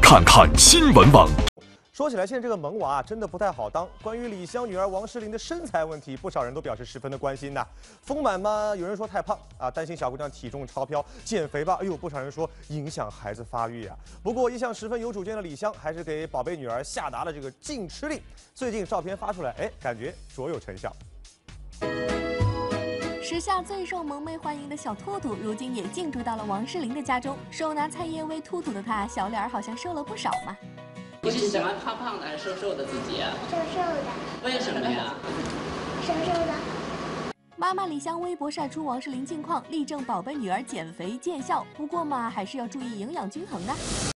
看看新闻网。 说起来，现在这个萌娃真的不太好当。关于李湘女儿王诗龄的身材问题，不少人都表示十分的关心呐。丰满吗？有人说太胖啊，担心小姑娘体重超标；减肥吧，哎呦，不少人说影响孩子发育啊。不过，一向十分有主见的李湘，还是给宝贝女儿下达了这个禁吃令。最近照片发出来，哎，感觉卓有成效。 时下最受萌妹欢迎的小兔兔，如今也进驻到了王诗龄的家中。手拿菜叶喂兔兔的她，小脸好像瘦了不少嘛。 你是喜欢胖胖的还是瘦瘦的自己啊？ 瘦瘦的。 为什么呀？ 瘦瘦的。 妈妈李湘微博晒出王诗龄近况，力证宝贝女儿减肥见效。不过嘛，还是要注意营养均衡啊。